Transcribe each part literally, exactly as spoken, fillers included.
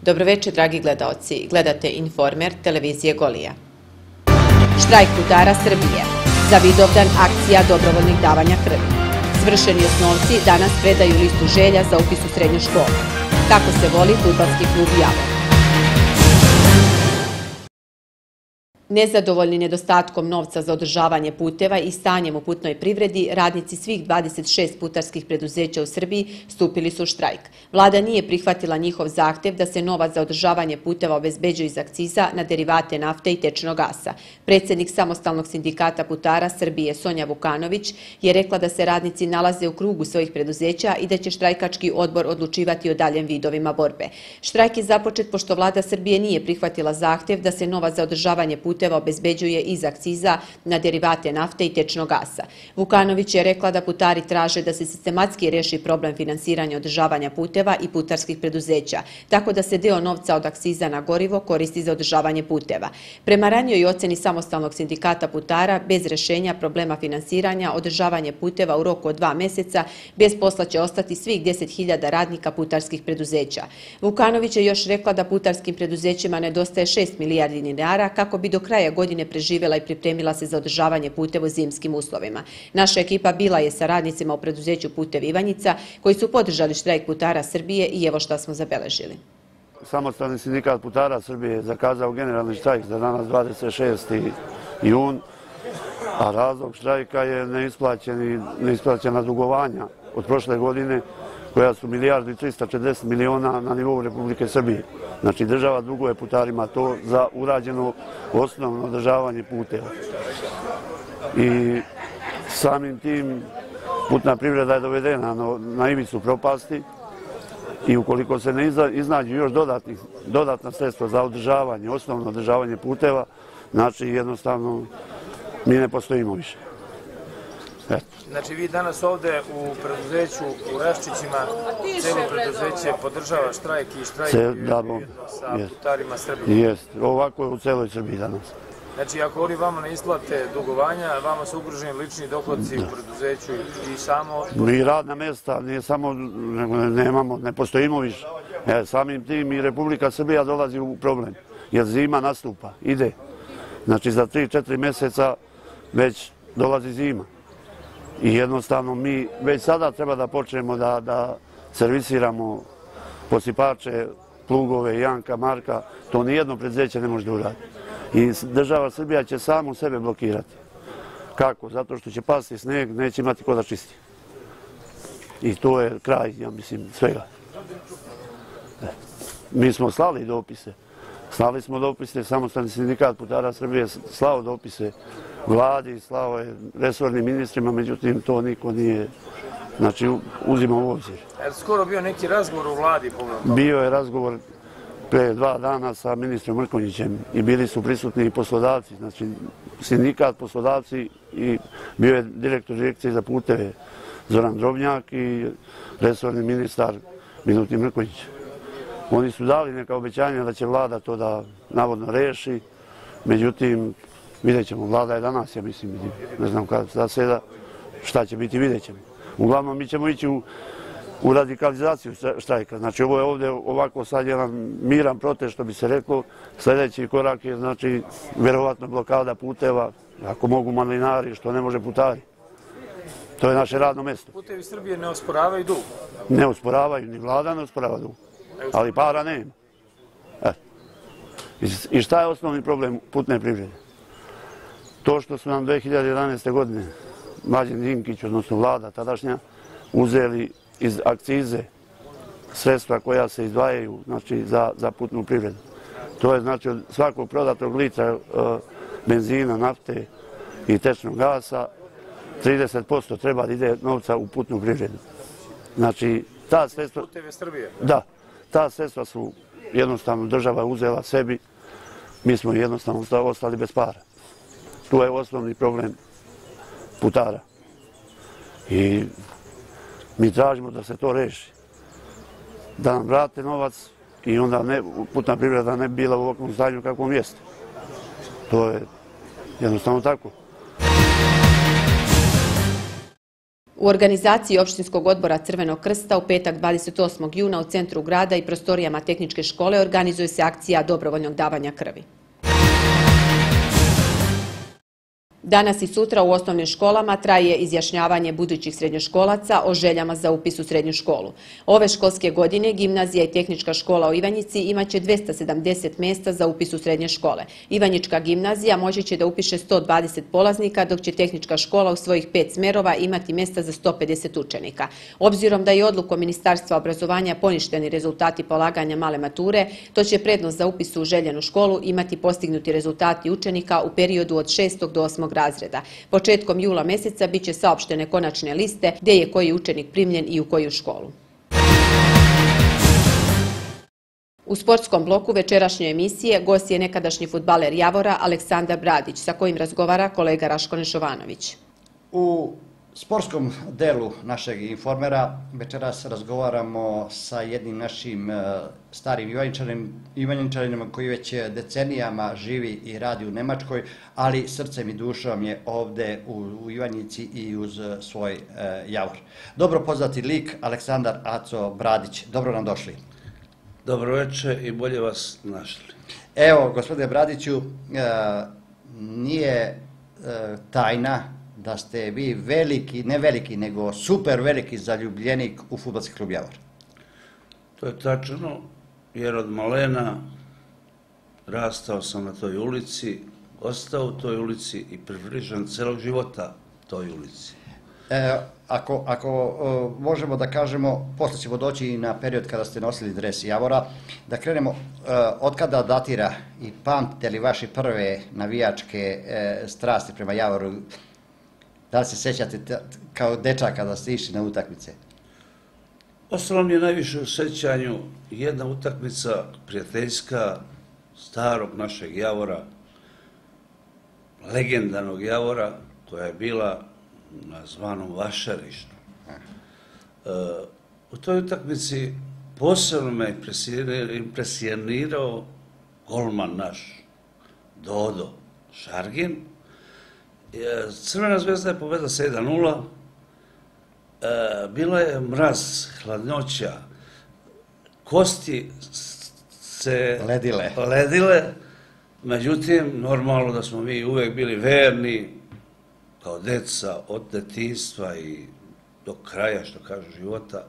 Dobroveče, dragi gledaoci. Gledate Informer televizije Golija. Štrajk putara Srbije. Za Vidovdan akcija dobrovoljnih davanja krvi. Svršeni osnovci danas predaju listu želja za upis u srednju školu. Kako se voli fudbalski klub Javor. Nezadovoljni nedostatkom novca za održavanje puteva i stanjem u putnoj privredi, radnici svih dvadeset šest putarskih preduzeća u Srbiji stupili su u štrajk. Vlada nije prihvatila njihov zahtev da se novac za održavanje puteva obezbeđuje iz akciza na derivate nafte i tečnog gasa. Predsednik Samostalnog sindikata putara Srbije Sonja Vukanović je rekla da se radnici nalaze u krugu svojih preduzeća i da će štrajkački odbor odlučivati o daljem vidovima borbe. Štrajk je započet pošto Vlada Srbije nije prihvatila zahtev da se novac za održavanje puteva obezbeđuje iz akciza na derivate nafte i tečnog gasa. Vukanović je rekla da putari traže da se sistematski reši problem finansiranja održavanja puteva i putarskih preduzeća, tako da se deo novca od akciza na gorivo koristi za održavanje puteva. Prema ranijoj oceni Samostalnog sindikata putara, bez rešenja problema finansiranja, održavanje puteva u roku od dva meseca, bez posla će ostati svih deset hiljada radnika putarskih preduzeća. Vukanović je još rekla da putarskim preduzećima nedostaje šest milijardi dinara kako bi do kraja godine preživjela i pripremila se za održavanje puteva u zimskim uslovima. Naša ekipa bila je sa radnicima u preduzeću Putev Ivanjica koji su podržali štrajk putara Srbije i evo šta smo zabeležili. Samostalni sindikat putara Srbije je zakazao generalni štrajk za danas dvadeset šesti jun, a razlog štrajka je neisplaćena dugovanja od prošle godine koja su milijardu i trista četrdeset miliona na nivou Republike Srbije. Znači država duguje putarima to za urađeno osnovno održavanje puteva. I samim tim putna privreda je dovedena na ivicu propasti i ukoliko se ne iznađu još dodatna sredstva za održavanje, osnovno održavanje puteva, znači jednostavno mi ne postojimo više. Znači vi danas ovde u preduzeću u Raščićima, celo preduzeće podržava štrajk i štrajk sa putarima Srbije. Jeste, ovako je u celoj Srbiji danas. Znači ako oni vama ne isplate dugovanja, vama su ugroženi lični dohodci u preduzeću i samo... Mi radna mesta, nije samo, nemamo, ne postojimo više. Samim tim i Republika Srbija dolazi u problem, jer zima nastupa, ide. Znači za tri četiri mjeseca već dolazi zima. I jednostavno mi već sada treba da počnemo da servisiramo posipače, plugove, Janka, Marka. To nijedno preduzeće ne može da uradi. I država Srbija će samo sebe blokirati. Kako? Zato što će pasti sneg, neće imati ko da čisti. I to je kraj, ja mislim, svega. Mi smo slali dopise. Slali smo dopise, Samostalni sindikat putara Srbije slao dopise vladi, slao je resornim ministrima, međutim to niko nije, znači, uzimao u obzir. Je li skoro bio neki razgovor u vladi? Bio je razgovor pre dva dana sa ministrom Mrkonjićem i bili su prisutni i poslodavci, znači sindikat, poslodavci i bio je direktor direkcije za puteve Zoran Drobnjak i resorni ministar Milutin Mrkonjić. Oni su dali neka obećanja da će vlada to da navodno reši, međutim, vidjet ćemo, vlada je danas, ja mislim, ne znam kada se zaseda, šta će biti, vidjet ćemo. Uglavnom, mi ćemo ići u radikalizaciju štrajka. Znači, ovo je ovdje ovako sad jedan miran protest, što bi se reklo. Sljedeći korak je, znači, verovatno blokada puteva, ako mogu malinari, što ne može putari. To je naše radno mjesto. Putevi Srbije ne osporavaju dug? Ne osporavaju, ni vlada ne osporava dug. Ali para nema. I šta je osnovni problem putne privrede? To što su nam dve hiljade jedanaeste. godine Mlađan Dinkić, odnosno vlada tadašnja, uzeli iz akcize sredstva koja se izdvajaju za putnu privredu. To je znači od svakog prodatog litra benzina, nafte i tečnog gasa trideset posto treba da ide novca u putnu privredu. Znači, ta sredstva... Puteve Srbije? Da. Ta sredstva su jednostavno država uzela sebi, mi smo jednostavno ostali bez para. Tu je osnovni problem putara. I mi tražimo da se to reši. Da nam vrate novac i onda putna privreda ne bi bila u ovakvom stanju kakvom jeste. To je jednostavno tako. U organizaciji Opštinskog odbora Crvenog krsta u petak dvadeset osmog juna u centru grada i prostorijama tehničke škole organizuje se akcija dobrovoljnog davanja krvi. Danas i sutra u osnovnim školama traje izjašnjavanje budućih srednjoškolaca o željama za upis u srednju školu. Ove školske godine Gimnazija i Tehnička škola u Ivanjici imaće dvesta sedamdeset mjesta za upis u srednje škole. Ivanjička gimnazija moći će da upiše sto dvadeset polaznika, dok će Tehnička škola u svojih pet smerova imati mjesta za sto pedeset učenika. Obzirom da je odlukom Ministarstva obrazovanja poništeni rezultati polaganja male mature, to će prednost za upis u željenu školu imati postignuti rezultati učenika u periodu od šestog do osmog razreda. Početkom jula mjeseca biće saopštene konačne liste gdje je koji učenik primljen i u koju školu. U sportskom bloku večerašnje emisije gost je nekadašnji fudbaler Javora Aleksandar Bradić, sa kojim razgovara kolega Raško Nešovanović. U sportskom delu našeg informera večeras razgovaramo sa jednim našim starim Ivanjičanima koji već decenijama živi i radi u Nemačkoj, ali srcem i dušom je ovde u Ivanjici i uz svoj Javor. Dobro poznati lik Aleksandar Aco Bradić. Dobro nam došli. Dobro večer i bolje vas našli. Evo, gospodine Bradiću, nije tajna da ste vi veliki, ne veliki, nego super veliki zaljubljenik u fudbalski klub Javor. To je tačno, jer od malena rastao sam na toj ulici, ostao u toj ulici i približan celog života toj ulici. E, ako ako o, možemo da kažemo, posle ćemo doći i na period kada ste nosili dres Javora, da krenemo e, od kada datira i pamtite li vaše prve navijačke e, strasti prema Javoru. Da li se sjećate kao dečak kada ste išli na utakmice? Ostalo mi je najviše u sjećanju jedna utakmica prijateljska starog našeg Javora, legendarnog Javora, koja je bila na zvanom Vašarištu. U toj utakmici posebno me impresionirao golman naš, Dodo Šargin. Crvena zvezda je pobedila sa jedan nula, bila je mraz, hladnoća, kosti se ledile. ledile, međutim, normalno da smo mi uvek bili verni, kao deca, od detinjstva i do kraja, što kažu, života.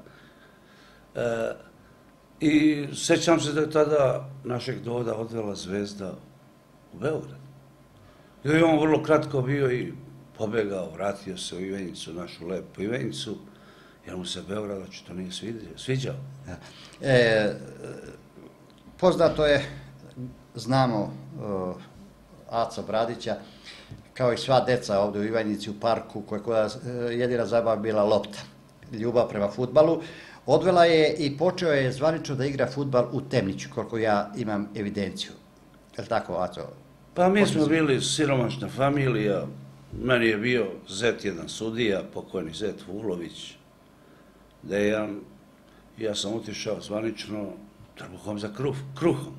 I sećam se da je tada našeg Doda odvela Zvezda u Beograd. I on vrlo kratko bio i pobegao, vratio se u Ivanjicu, našu lepu Ivanjicu, jer mu se Beograd očito nije sviđao. E, poznato je, znamo Aca Bradića, kao i sva deca ovde u Ivanjici, u parku, koja jedina zabava bila lopta, ljubav prema fudbalu. Odvela je i počeo je zvanično da igra fudbal u Temniću, koliko ja imam evidenciju. Je li tako, Aco? Pa mi smo bili siromašna familija, meni je bio zet jedan sudija, pokojni zet Vulović, Dejan, i ja sam otišao zvanično trbuhom za kruhom.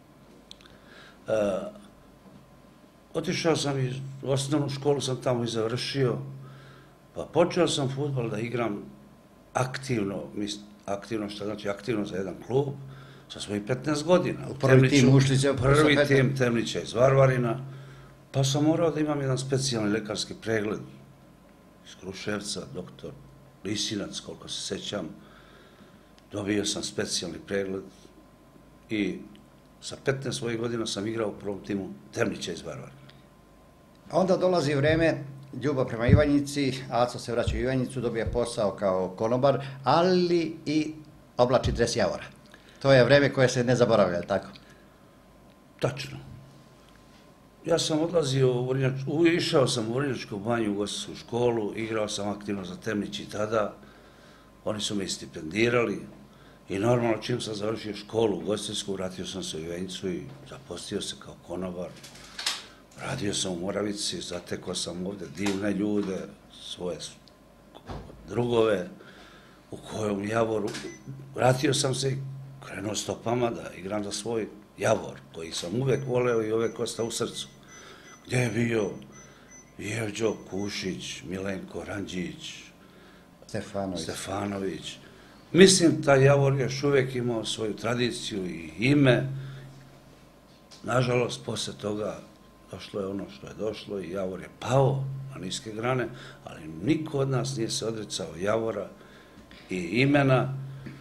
Otišao sam i osnovnu školu sam tamo i završio, pa počeo sam fudbal da igram aktivno, aktivno što znači aktivno za jedan klub, sa svojih petnaest godina. U prvi tim ušli se... Prvi tim Temnića iz Varvarina, pa sam morao da imam jedan specijalni lekarski pregled iz Kruševca, doktor Lisinac, koliko se sećam, dobio sam specijalni pregled i sa petnaest svojih godina sam igrao u prvom timu Temnića iz Varvarina. Onda dolazi vreme, ljubav prema Ivanjici, Aco se vraća u Ivanjicu, dobija posao kao konobar, ali i oblači dres Javora. To je vreme koje se ne zaboravlja, je li tako? Tačno. Ja sam odlazio, u išao sam u Vrnjačku banju, u ugostiteljsku školu, igrao sam aktivno za Temnić i tada. Oni su me stipendirali i normalno čim sam završio školu ugostiteljsku, vratio sam se u Ivanjicu i zaposlio se kao konobar. Radio sam u Moravici, zatekao sam ovde divne ljude, svoje drugove, u kojom Javoru. Vratio sam se i krenuo stopama da igram za svoj Javor, koji sam uvek voleo i uvek ostao u srcu. Gdje je bio Jevđo Kušić, Milenko Ranđić, Stefanović. Stefanović. Mislim, taj Javor još uvijek imao svoju tradiciju i ime. Nažalost, posle toga došlo je ono što je došlo i Javor je pao na niske grane, ali niko od nas nije se odricao Javora i imena.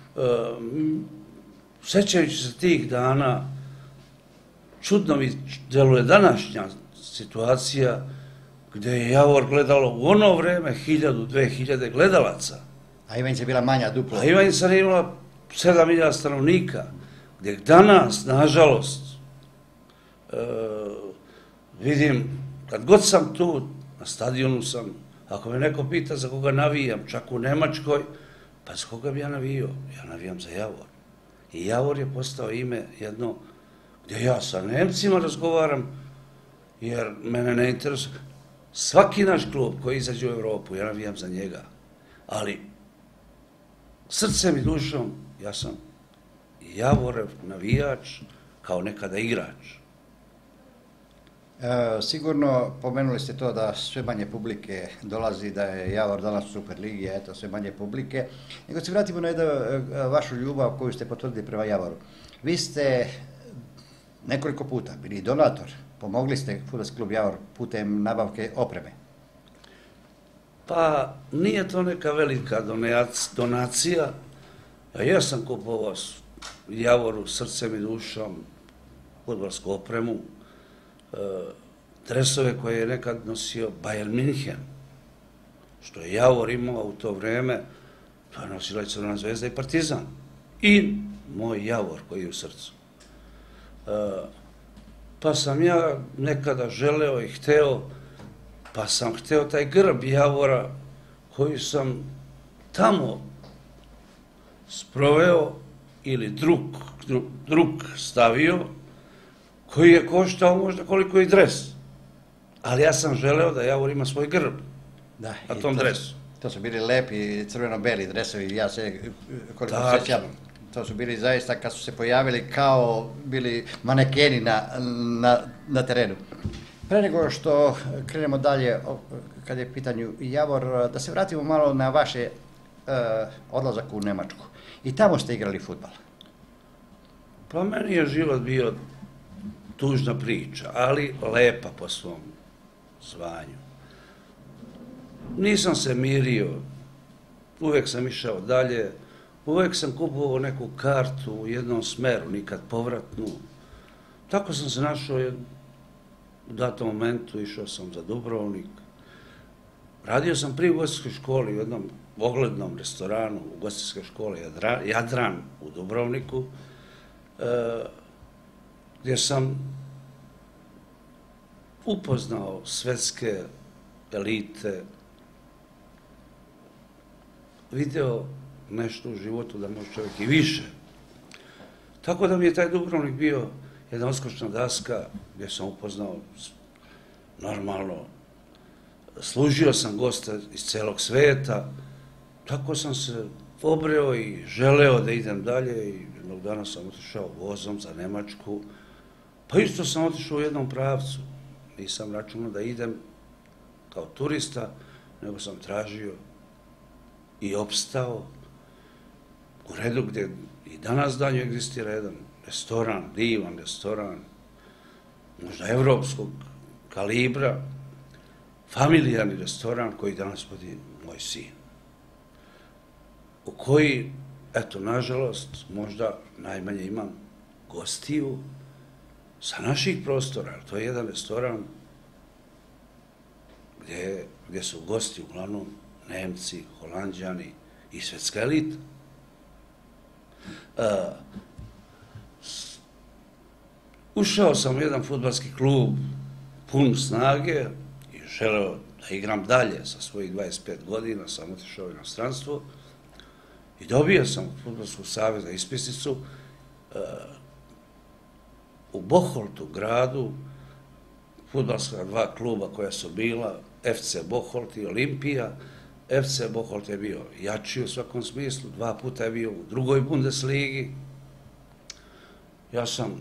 Sjećajući se tih dana, čudno mi deluje današnja situacija gdje je Javor gledalo u ono vreme hiljadu, dve hiljade gledalaca. A Ivanjica je bila manja duplo. A Ivanjica je imala sedam hiljada stanovnika, gdje danas, nažalost, vidim, kad god sam tu, na stadionu sam, ako me neko pita za koga navijam, čak u Nemačkoj, pa za koga bi ja navijao? Ja navijam za Javor. I Javor je postao ime jedno gdje ja sa Nemcima razgovaram, jer mene ne interesuje. Svaki naš klub koji izađe u Evropu, ja navijam za njega. Ali srcem i dušom ja sam Javorev navijač kao nekada igrač. Sigurno pomenuli ste to da sve manje publike dolazi, da je Javor danas u Superligi, eto sve manje publike. Nego se vratimo na jednu vašu ljubav koju ste potvrdili prema Javoru. Vi ste nekoliko puta bili donator, pomogli ste fudbalski klub Javor putem nabavke opreme. Pa nije to neka velika donacija. Ja sam kupovao Javoru srcem i dušom fudbalsku opremu, dresove koje je nekad nosio Bayern München, što je Javor imao u to vreme, to je nosila i Crvena zvezda i Partizan. I moj Javor koji je u srcu. Pa sam ja nekada želeo i hteo, pa sam hteo taj grb Javora koji sam tamo sproveo ili druk stavio, koji je koštao možda koliko i dres. Ali ja sam želeo da Javor ima svoj grb na tom dresu. To su bili lepi crveno-beli dresovi, ja se koliko sjećam. To su bili zaista, kad su se pojavili, kao bili manekeni na terenu. Pre nego što krenemo dalje, kad je pitanju Javor, da se vratimo malo na vaše odlazak u Nemačku. I tamo ste igrali fudbal. Pa meni je život bio tužna priča, ali lepa po svom zvanju. Nisam se mirio, uvek sam išao dalje, uvek sam kupovao neku kartu u jednom smeru, nikad povratnu. Tako sam se našao u datom momentu, išao sam za Dubrovnik. Radio sam prije u ugostiteljskoj školi u jednom oglednom restoranu u ugostiteljskoj školi Jadran u Dubrovniku, gdje sam upoznao svetske elite, video nešto u životu da može čovjek i više. Tako da mi je taj Dubrovnik bio jedna odskočna daska gdje sam upoznao normalno, služio sam gosta iz celog sveta, tako sam se obreo i želeo da idem dalje i jednog dana sam otišao vozom za Nemačku, pa isto sam otišao u jednom pravcu. Nisam računao da idem kao turista, nego sam tražio i opstao u redu gdje i danas danju egzistira jedan restoran, divan restoran, možda evropskog kalibra, familijarni restoran koji danas vodi moj sin. U koji, eto, nažalost, možda najmanje imam gostiju sa naših prostora. To je jedan restoran gdje su gosti uglavnom Nemci, Holanđani i svetska elita. Ušao sam u jedan fudbalski klub pun snage i želeo da igram dalje sa svojih dvadeset pet godina, sam otišao u inostranstvo i dobio sam od Fudbalskog saveza ispisnicu u Boholtu gradu, fudbalska dva kluba koja su bila, F C Boholt i Olimpija. F C Boholt je bio jači u svakom smislu, dva puta je bio u drugoj Bundesligi. Ja sam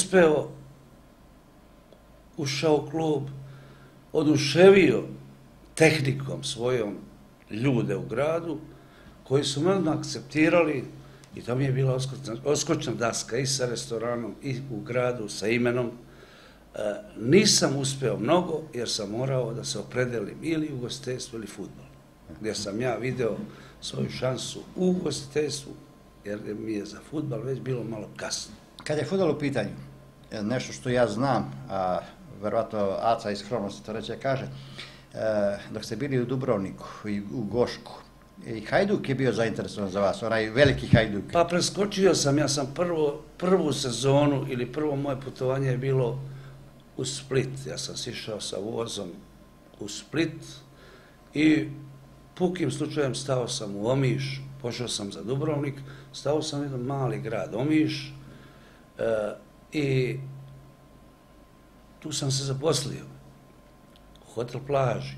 uspeo, ušao u klub, oduševio tehnikom svojom ljude u gradu koji su me odmah akceptirali i to mi je bila odskočna daska i sa restoranom i u gradu sa imenom. Nisam uspeo mnogo jer sam morao da se opredelim ili u ugostiteljstvu ili fudbal, gdje sam ja video svoju šansu u ugostiteljstvu jer mi je za fudbal već bilo malo kasno. Kad je fudbal u pitanju, nešto što ja znam, a verovatno Aca iz skromnosti to reće kaže, dok ste bili u Dubrovniku i u Gošku, i Hajduk je bio zainteresovan za vas, onaj veliki Hajduk. Pa preskočio sam, ja sam prvu sezonu ili prvo moje putovanje je bilo u Split. Ja sam sišao sa vozom u Split i pukim slučajem stao sam u Omiš, pošao sam za Dubrovnik, stao sam u jedan mali grad Omiš i tu sam se zaposlio u hotel plaži.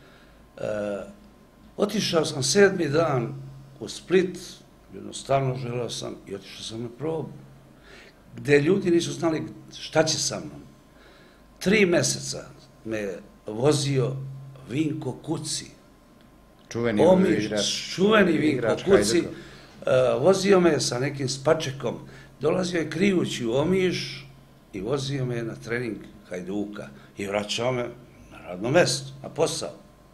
Otišao sam sedmi dan u Split, jednostavno želeo sam i otišao sam na probu, gde ljudi nisu znali šta će sa mnom. Tri meseca me vozio Vinko Kuci, čuveni igrač. Čuveni Vinko Kuci, vozio me sa nekim spačekom, dolazio je krijući u Omiš i vozio me na trening Hajduka i vraćao me na radno mesto, na posao.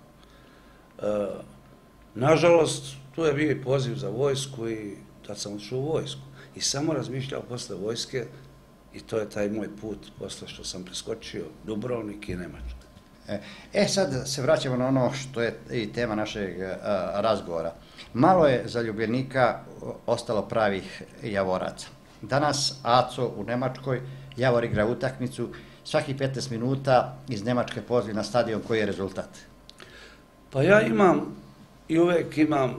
Nažalost, tu je bio i poziv za vojsku i tad sam odšao u vojsku. I samo razmišljao posle vojske i to je taj moj put posle što sam preskočio Dubrovnik i Nemačku. E, sad se vraćamo na ono što je i tema našeg razgovora. Malo je zaljubljenika ostalo pravih Javoraca. Danas Aco u Nemačkoj, Javor igra utakmicu, svaki petnaest minuta iz Nemačke poziv na stadion, koji je rezultat? Pa ja imam i uvek imam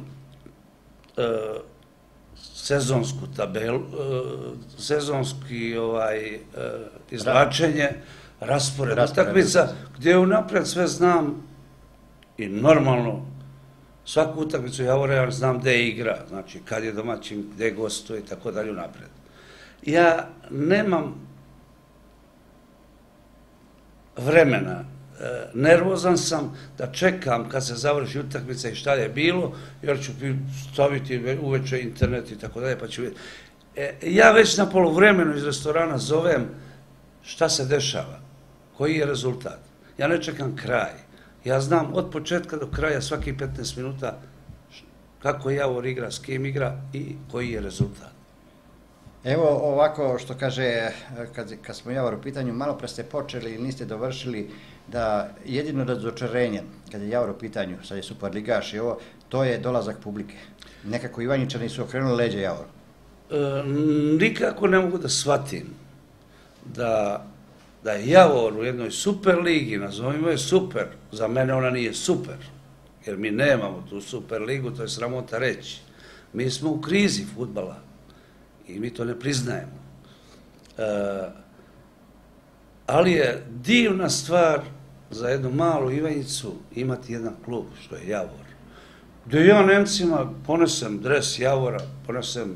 sezonsku tabelu, sezonski izvlačenje, raspored utakmica, gdje unapred sve znam i normalno svaku utakmicu Javora ja znam gde igra, znači kad je domaćin, gde gostuje i tako dalje unapred. Ja nemam vremena, nervozan sam da čekam kad se završi utakmica i šta je bilo, jer ću staviti uveče internet i tako dalje, pa ću vidjeti. Ja već na poluvremenu iz restorana zovem šta se dešava, koji je rezultat. Ja ne čekam kraj. Ja znam od početka do kraja svaki petnaest minuta kako Javor igra, s kim igra i koji je rezultat. Evo ovako što kaže, kad smo Javor u pitanju, malo pre ste počeli ili niste dovršili da jedino razočarenje, kad je Javor u pitanju, sad je Superligaš i ovo, to je dolazak publike. Nekako Ivanjičani su okrenuli leđe Javoru. Nikako ne mogu da shvatim da je Javor u jednoj super ligi, nazovimo je super, za mene ona nije super, jer mi nemamo tu super ligu, to je sramota reći. Mi smo u krizi fudbala i mi to ne priznajemo. Ali je divna stvar za jednu malu Ivanjicu imati jedan klub, što je Javor. Gde ja Nemcima ponesem dres Javora, ponesem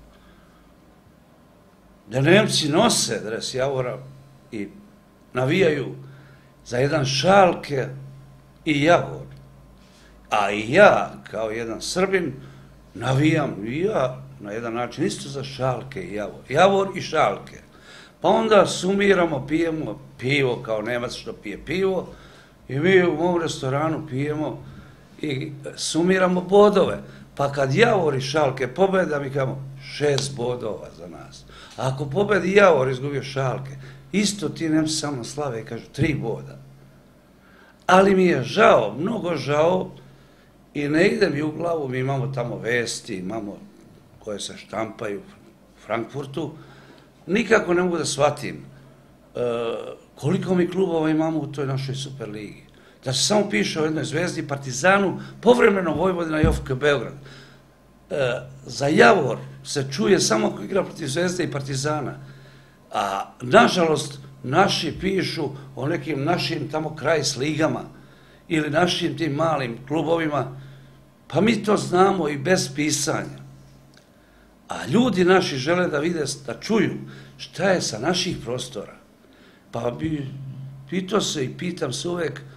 da Nemci nose dres Javora i navijaju za jedan Šalke i Javor. A i ja, kao jedan Srbin, navijam i ja na jedan način isto za Šalke i Javor. Javor i Šalke. Pa onda sumiramo, pijemo pivo kao Nemac što pije pivo i mi u mom restoranu pijemo i sumiramo bodove. Pa kad Javor i Šalke pobeda, mi kažemo šest bodova za nas. A ako pobedi Javor, izgubio Šalke, isto ti Nemci sa mnom slave i kažu tri boda. Ali mi je žao, mnogo žao i ne ide mi u glavu, mi imamo tamo vesti, imamo koje se štampaju u Frankfurtu, nikako ne mogu da shvatim koliko mi klubova imamo u toj našoj Superligi. Da se samo piše o jednoj Zvezdi, Partizanu, povremeno Vojvodina i O F K Beograd. Za Javor se čuje samo ako igra protiv Zvezde i Partizana. A nažalost, naši pišu o nekim našim tamo krajs ligama ili našim tim malim klubovima, pa mi to znamo i bez pisanja. A ljudi naši žele da vide, da čuju šta je sa naših prostora. Pa bi pitao se i pitam se uvek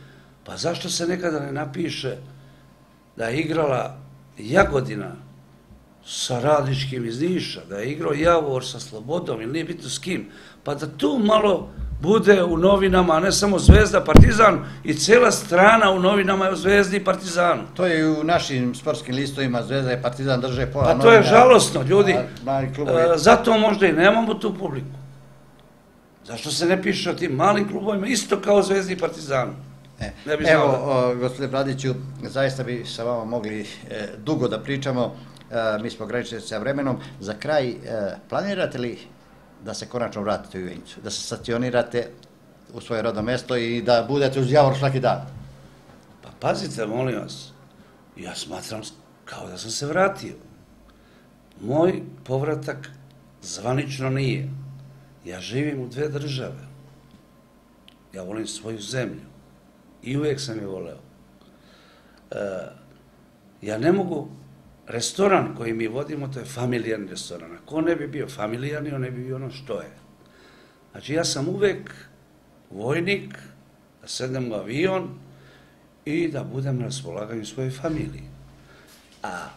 Pa zašto se nekada ne napiše da je igrala Jagodina sa Radničkim iz Niša, da je igrao Javor sa Slobodom ili nije bitno s kim, pa da tu malo bude u novinama, a ne samo Zvezda, Partizan i cela strana u novinama je o Zvezdi i Partizanu. To je i u našim sportskim listovima, Zvezda i Partizan drže pola novina. Pa to je žalosno, ljudi. A, zato možda i nemamo tu publiku. Zašto se ne piše o tim malim klubovima, isto kao Zvezdi i Partizanu? E, evo, gospodine Bradiću, zaista bi sa vama mogli e, dugo da pričamo, e, mi smo ograničeni sa vremenom. Za kraj, e, planirate li da se konačno vratite u Ivanjicu, da se stacionirate u svoje rodno mesto i da budete uz Javor svaki dan? Pa pazite, molim vas, ja smatram kao da sam se vratio. Moj povratak zvanično nije. Ja živim u dve države. Ja volim svoju zemlju. I uvijek sam je voleo. E, ja ne mogu, restoran koji mi vodimo, to je familijarni restoran. Ako ne bi bio familijarni, on ne bi bio ono što je. Znači, ja sam uvijek vojnik, da sedem u avion i da budem na raspolaganju svojoj familiji. A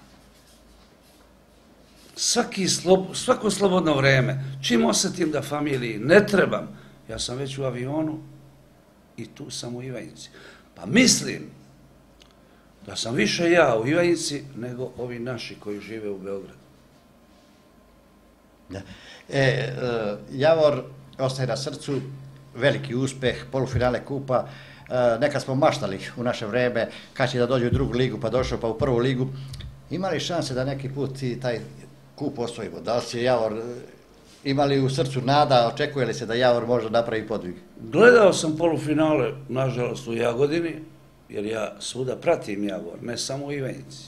svaki slob, svako slobodno vreme, čim osjetim da familiji ne trebam, ja sam već u avionu i tu sam u Ivanjici. Pa mislim da sam više ja u Ivanjici nego ovi naši koji žive u Beogradu. Da. E, e, Javor ostaje na srcu, veliki uspeh, polufinale kupa. E, neka smo maštali u naše vreme kad će da dođe u drugu ligu, pa došao pa u prvu ligu. Ima li šanse da neki put i taj kup osvojimo? Da li će Javor, ima li u srcu nada, očekuje li se da Javor može napravi podvig? Gledao sam polufinale, nažalost, u Jagodini, jer ja svuda pratim Javor, ne samo u Ivanjici.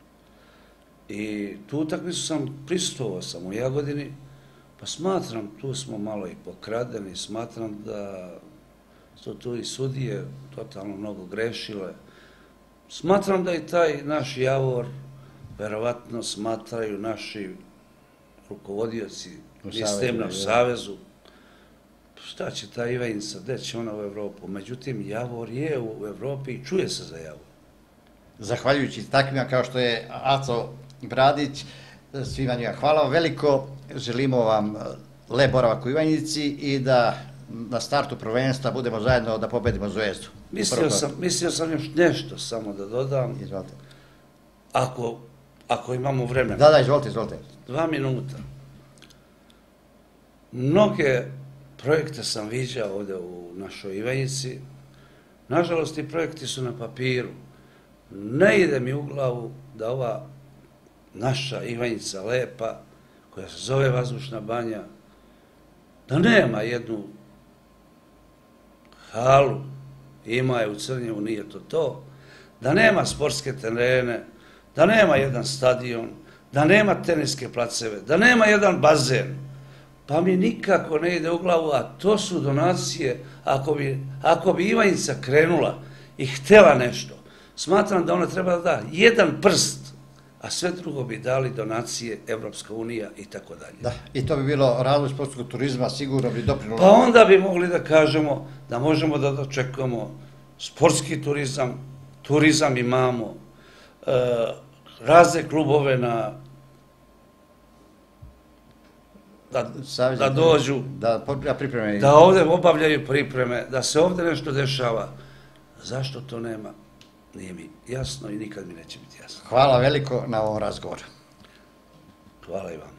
I tu utakmicu sam prisustvovao sam u Jagodini, pa smatram, tu smo malo i pokradeni, smatram da su tu i sudije totalno mnogo grešile. Smatram da i taj naš Javor, verovatno smatraju naši rukovodioci sistemnog savezu, šta će ta Ivanjica, gde će ona u Evropu? Međutim, Javor je u Evropi i čuje se za Javor. Zahvaljujući takvima kao što je Aco Bradić, svima njima hvala vam veliko, želimo vam lep boravak u Ivanjici i da na startu prvenstva budemo zajedno da pobedimo Zvezdu. Mislio sam, mislio sam još nešto samo da dodam. Izvolite. Ako, ako imamo vremena. Da, da, izvolite, izvolite. Dva minuta. Mnoge projekte sam viđao ovdje u našoj Ivanjici. Nažalost, ti projekti su na papiru. Ne ide mi u glavu da ova naša Ivanjica lepa, koja se zove Vazdušna banja, da nema jednu halu, ima je u Crnjevu, nije to to, da nema sportske terene, da nema jedan stadion, da nema teniske placeve, da nema jedan bazen. Pa mi nikako ne ide u glavu, a to su donacije, ako bi, ako bi Ivanjica krenula i htjela nešto, smatram da ona treba da da jedan prst, a sve drugo bi dali donacije Evropska unija i tako dalje. Da, i to bi bilo razvoj sportskog turizma, sigurno bi doprinulo. Pa onda bi mogli da kažemo da možemo da dočekamo sportski turizam, turizam imamo, e, razne klubove na da, da dođu, da, pripreme. da ovdje obavljaju pripreme, da se ovdje nešto dešava. Zašto to nema? Nije mi jasno i nikad mi neće biti jasno. Hvala veliko na ovom razgovoru. Hvala i vam.